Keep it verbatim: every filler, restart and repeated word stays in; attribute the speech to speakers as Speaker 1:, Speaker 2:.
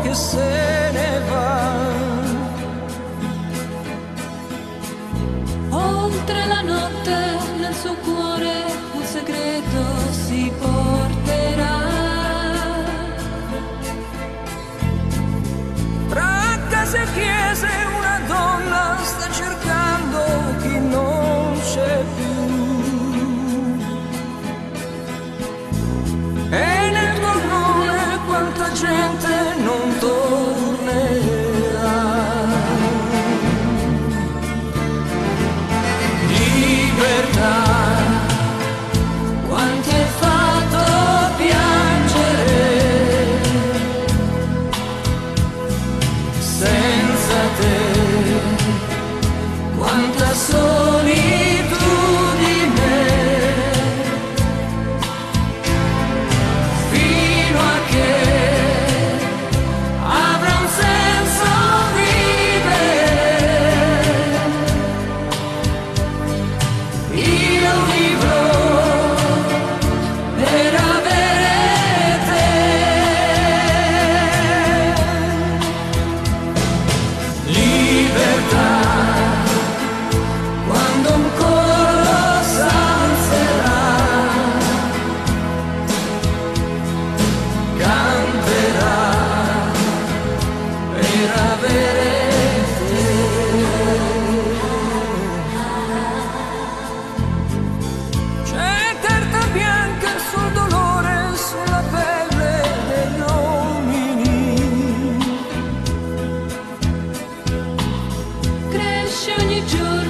Speaker 1: che se ne va.
Speaker 2: Oltre la notte nel suo cuore un segreto si porterà.
Speaker 1: Tra case e chiese una donna sta cercando chi non c'è più. E nel tuo nome quanta gente non tornerà. Libertà, quanti hai fatto piangere, senza te, quanta solitudine, fino a che avrà un senso vivere. Io vivrò per avere te. Libertà, quando un coro s'alzerà, canterà per avere te. C'è carta bianca sul dolore, sulla pelle degli uomini.
Speaker 2: Cresce ogni giorno